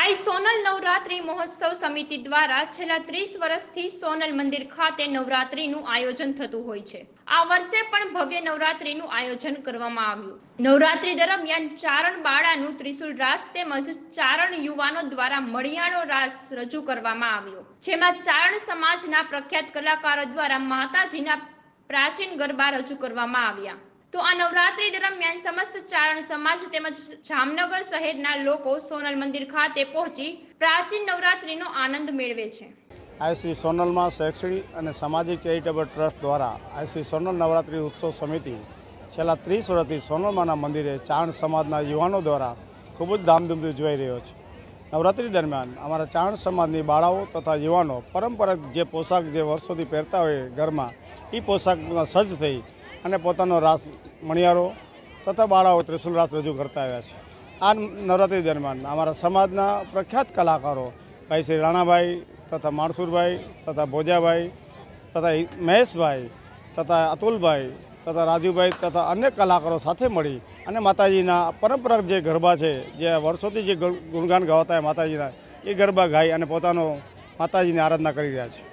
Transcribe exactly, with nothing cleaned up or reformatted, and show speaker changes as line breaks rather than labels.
આઈ સોનલ નવરાત્રી મહોત્સવ સમિતિ દ્વારા છેલ્લા ત્રીસ વર્ષથી સોનલ મંદિર ખાતે નવરાત્રીનું આયોજન થતું હોય છે। આ વર્ષે પણ ભવ્ય નવરાત્રીનું આયોજન કરવામાં આવ્યું। નવરાત્રી દરમિયાન ચારણ બાળાનું ત્રિશુલ રાસ તેમજ ચારણ યુવાનો દ્વારા મણિયારો રાસ રજૂ કરવામાં આવ્યો, જેમાં ચારણ સમાજના પ્રખ્યાત કલાકારો દ્વારા માતાજીના પ્રાચીન ગરબા રજૂ કરવામાં આવ્યા। તો આ નવરાત્રી દરમિયાન સમસ્ત ચારણ સમાજ તેમજ જામનગર શહેરના લોકો સોનલ મંદિર ખાતે પહોંચી પ્રાચીન નવરાત્રીનો આનંદ મેળવે છે।
આઈસી સોનલમાં શૈક્ષણિક અને સામાજિક ચેરિટેબલ ટ્રસ્ટ દ્વારા આઈસી સોનલ નવરાત્રી ઉત્સવ સમિતિ છેલ્લા ત્રીસ વર્ષથી સોનલમાના મંદિરે ચારણ સમાજના યુવાનો દ્વારા ખૂબ જ ધામધૂમથી ઉજવાઈ રહ્યો છે। નવરાત્રી દરમિયાન અમારા ચારણ સમાજની બાળાઓ તથા યુવાનો પરંપરાગત જે પોશાક જે વર્ષોથી પહેરતા હોય ઘરમાં એ પોશાકમાં સજ્જ થઈ અને પોતાનો રાસ મણિયારો તથા બાળાઓ ત્રિશુલ રાસ રજૂ કરતા આવ્યા છે। આ નવરાત્રી દરમિયાન અમારા સમાજના પ્રખ્યાત કલાકારો ભાઈ શ્રી રાણાભાઈ તથા માણસુરભાઈ તથા ભોજાભાઈ તથા મહેશભાઈ તથા અતુલભાઈ તથા રાજુભાઈ તથા અન્ય કલાકારો સાથે મળી અને માતાજીના પરંપરાગત જે ગરબા છે, જે વર્ષોથી જે ગુણગાન ગાતા હોય માતાજીના, એ ગરબા ગાઈ અને પોતાનો માતાજીની આરાધના કરી રહ્યા છે।